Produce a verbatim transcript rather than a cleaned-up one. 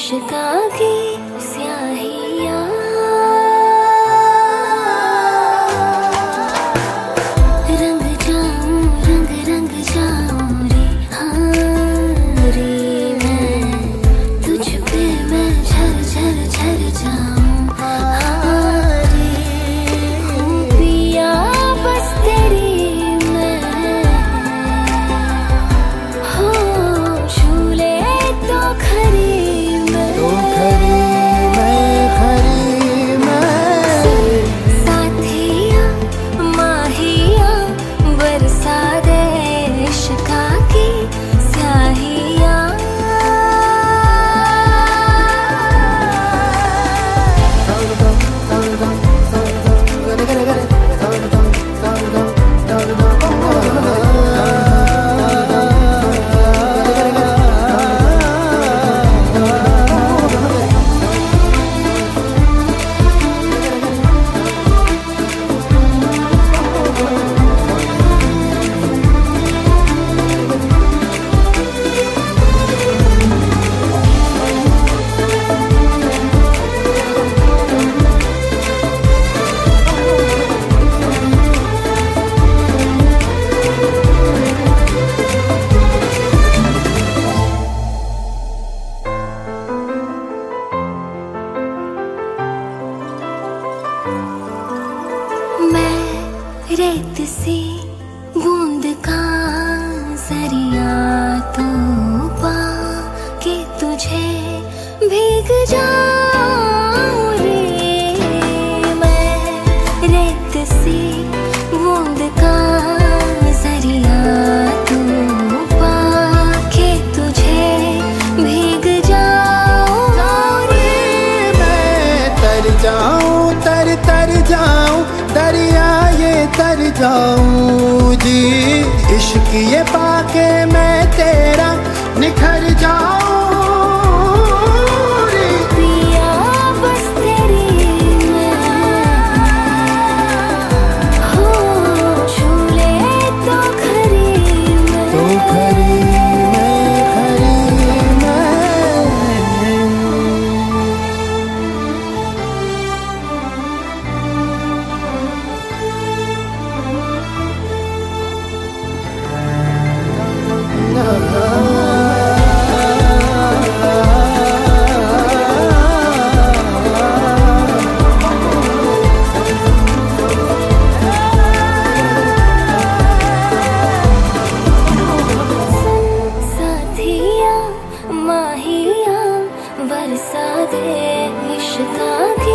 इश्का की स्याहियाँ। रंग जाऊं रंग रंग जाऊं रे हाँ रे मैं तुझ पे मैं झर झर झर जाऊं हाँ रे हूँ पिया बस तेरी मैं हो झूले तो खरी मैं तो खरी मैं खरी मैं साथिया माहिया बरसा दे इश्का की स्याहियाँ। मैं रेत सी बूंद का जरिया तो पा के तुझे भीग जाऊं रे। मैं रेत सी बूंद का जरिया तो पा के तुझे भीग जाऊं रे। मैं तर जाऊं तर तर जाऊं दरिया ये तर जाऊं जी। इश्क ये पाके मैं तेरा निखर जाऊं रे। पिया बस तेरी मैं हो झूले तो खरी मैं तो खरी मैं खरी मैं साथिया माहिया बरसा दे इश्का की